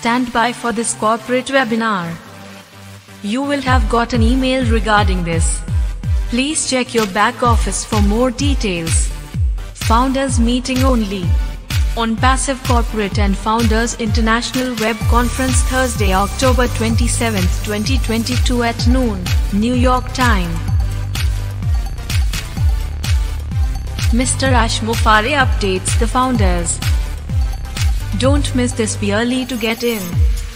Stand by for this corporate webinar. You will have got an email regarding this. Please check your back office for more details. Founders meeting only. Onpassive Corporate and Founders International Web Conference Thursday, October 27, 2022 at noon, New York time. Mr. Ash Mufare updates the founders. Don't miss this, be early to get in.